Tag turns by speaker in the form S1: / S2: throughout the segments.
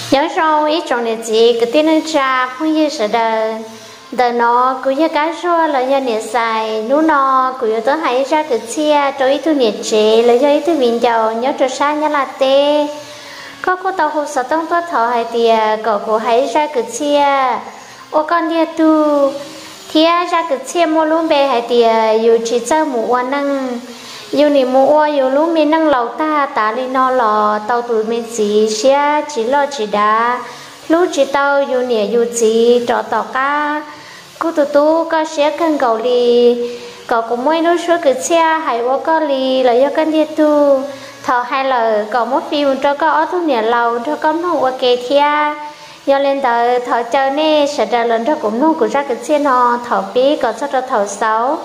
S1: nhớ sau ít trong này gì cái tiếng cha không như sợ đời nó cứ như cái số là do nhiệt xài nú nó cứ tới hay ra cái chia cho ít thứ nhiệt chế là do ít thứ bình giàu nhớ cho xa nhớ là tê có cô tàu hồ sợ tông tốt thọ hay tiề cậu cô hay ra cái chia ô con đi tu thì ra cái chia mua luôn bè hay tiề dù chỉ cho mũ năng yêu niệm mua yêu lúc mình năng lầu ta lên nó lò tàu tụi mình chỉ lo chỉ đá lúc chỉ tàu yêu niệm yêu chỉ trọ tàu cá cô tụi tu có sẽ cần cầu li cậu cũng mới nói số cái xe hay vô có li là do cần đi tu thọ hay là cậu một phim cho có ở thu niệm lầu cho có nó ok thia do lên tờ thọ chơi nè sẽ ra lần cho cũng nó cũng ra cái xe nó thọ bí còn cho thọ sáu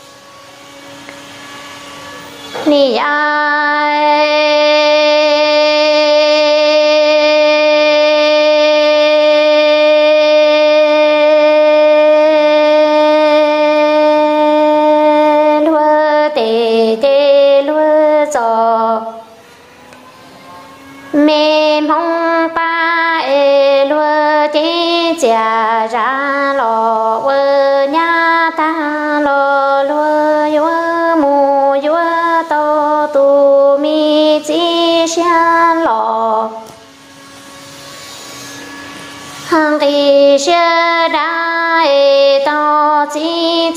S1: nì ai lúa tê lúa giò mẹ mong ba lúa tê già ra lò vơ nhà ta lò lúa tu mi chi xian lò hàng kỳ xưa đại to chi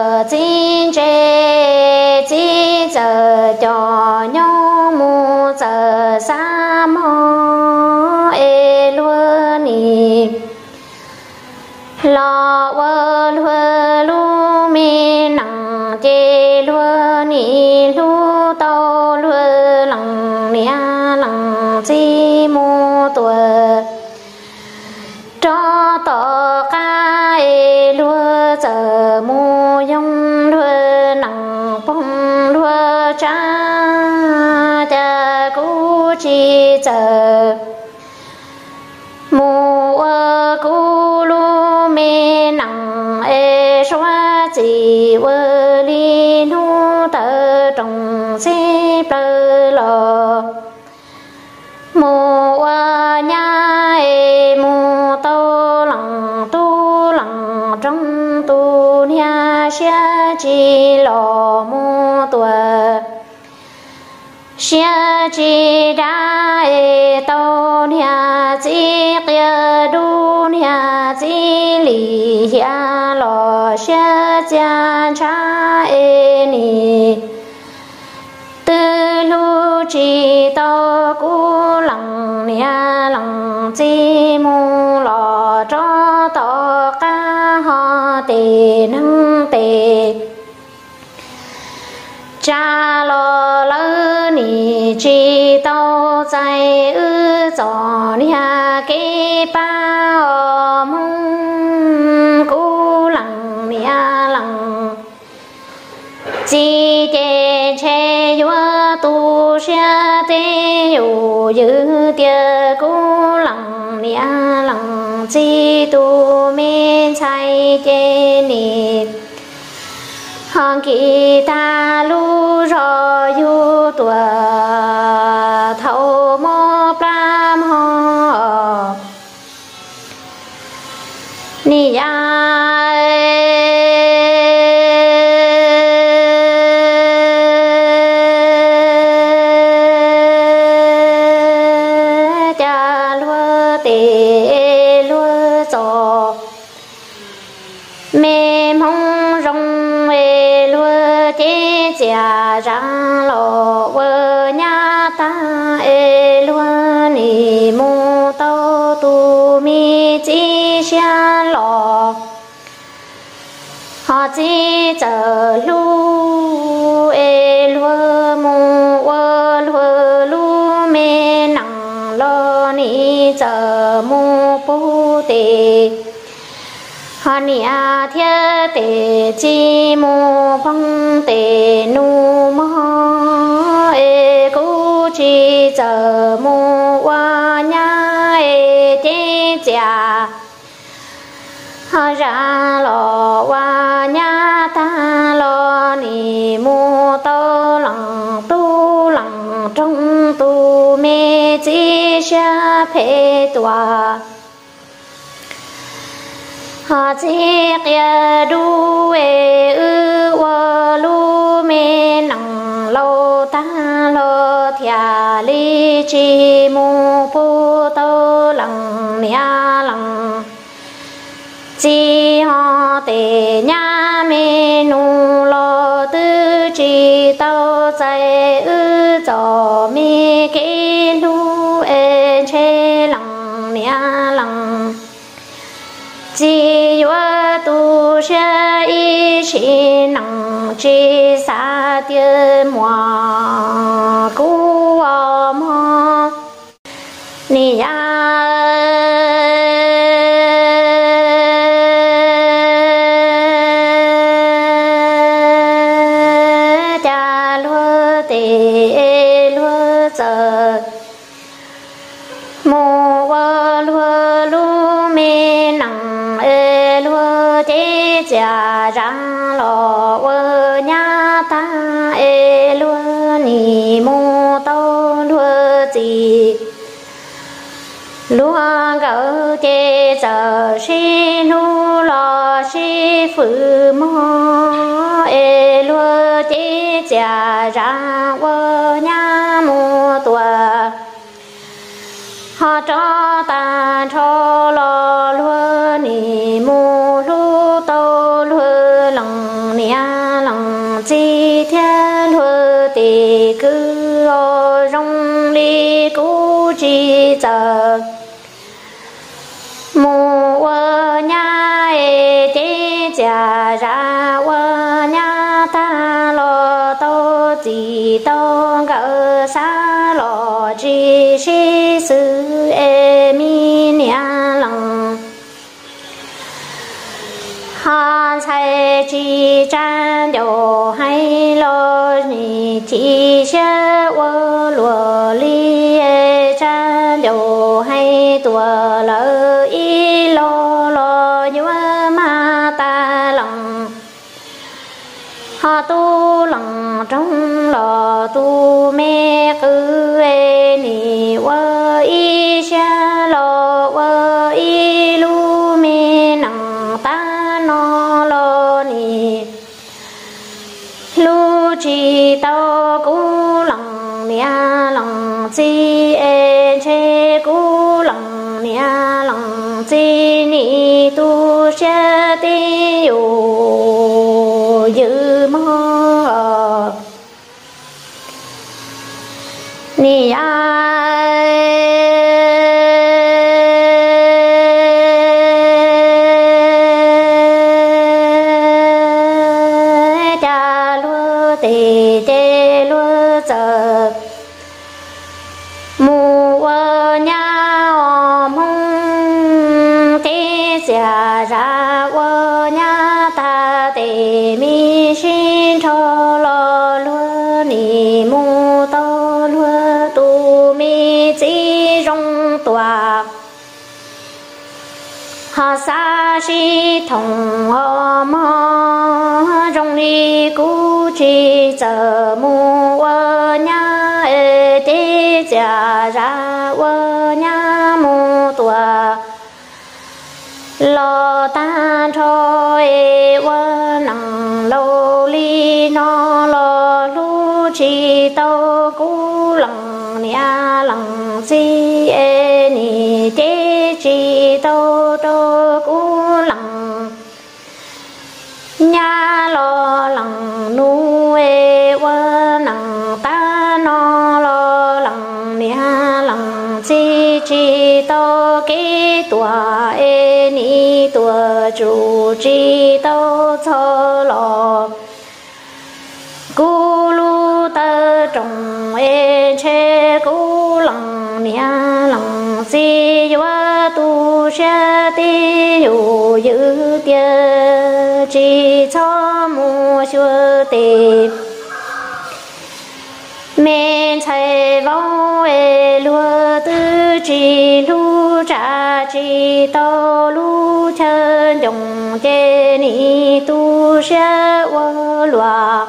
S1: giờ cho nhau mu giờ sa mô luôn nì lo vơ lu mi nặng chê luôn nì lu tao luôn lặng nia lặng chi mu tuổi cho tỏ cái lúa giờ mu yong lúa nặng phong lúa cha cha cú chi giờ mu cú lu mê nặng xóa chỉ vơ li nu tơ trồng xếp tơ lò mù nhà mù tô lặng trong tu nhà xe chi lò mù tuổi xe chi đã tô nhà chi kia đu nhà chi lì nhà lò xe cha cha nì tư lu chi to cú lặng nia lặng chi mu lò cho to ca ho tề năng tề cha lo lơ nì chi to dài ư giò nia kế pa mong cú lặng nia lặng chi chê chê yua tu xia tê yu yu tia cú lặng nia lặng chi tu mê chai chê nì hong kỳ ta lu rò yu tua thâu mô pram ho nì răng lộ vơ nhà ta luôn nì mu tao tu mi chi xian lò họ chi chờ lu luôn mu vơ lu mê nặng lo nì chờ mu pu tê họ nia thiên tê chi mu phong tê nu mô cú chi giờ mu wa nha tê cha họ ra lo wa nha ta lo nì mu to lặng tu lặng trong tu mê chi xa phê tòa họ chiếc ya đu ê ư wa lu mê nằng lâu ta lo thia li chi mu pu tô lằng nia lằng chi họ tề nha mê nu lo tư chi tao chạy ư cho mi kê lu ê chê lằng nia lằng chi wa tu sha y chi nang chi sa tie mo ku wa mo ni ya cha lu te lu za mo wa lu me nang e lu te cha rang lo wo nya ta e lu ni mo to lu ji lu gao te za shi lu lo shi fu mo e lu te cha rang wo nya mo tua họ cho ta cho lo lúa nì mu lu tô lúa lòng nia lòng chi theo lúa tì cứ ô rong đi cú chi giờ mu ơ nha e tê cha ra ơ nha ta lo tô chi tô gỡ xa lo chi si sư e mi nia lằng ha sai chi chan yo hay lo ni chi xe wo lo li e chan yo hay tua lỡ y lo lo như ma ta lằng ha tu lằng trong lo tu mẹ cứ e ni wa y xa lo wa y lu me nang ta no lo ni lu chi tao cú lằng nia lằng chi e che cú lằng nia lằng chi ni tu xe ti yu dư mơ ni cha lu tê tê lu giờ mu ơ nha mong tê xa ra ơ nha ta tê mi xin cho lo lu ni mu tô lu tu mi chỉ rong tòa ha sa shi thong ho mo rong đi cú chi giờ mu ơ nha e tê cha ra ơ nha mu tòa lo ta cho e ơ nang lo li no lo lu chi tao cú lằng nia lằng chi e ni tê chi tao tao cú lằng nha lo lằng nu e wa nang ta no lo lằng nia lằng chi chi tao kế tua e ni tua chủ chi tao cho lo cú lu tơ trồng e che cú lằng nia lằng chi wa tu xe ti yu dư tia chi cho mu xưa tì men chạy vong e lúa tư chi lu trả chi tao lu chân dòng chê ni tu xe wa lúa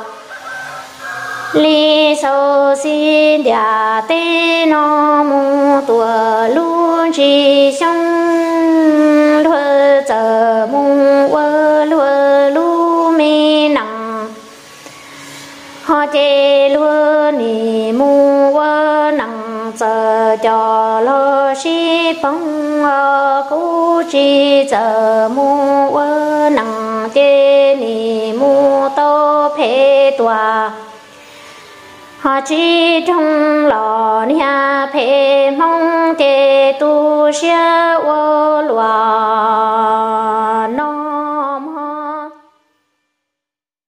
S1: li sâu xin dia tê no mu tua lu chỉ xong thưa giờ mùng quơ lúa lu mê nặng họ chê lúa nì mùng quơ nặng giờ cho lo xí bông cú chỉ giờ mùng quơ nặng chê nì mùng tô phê tòa họ chỉ trong lò nhà phê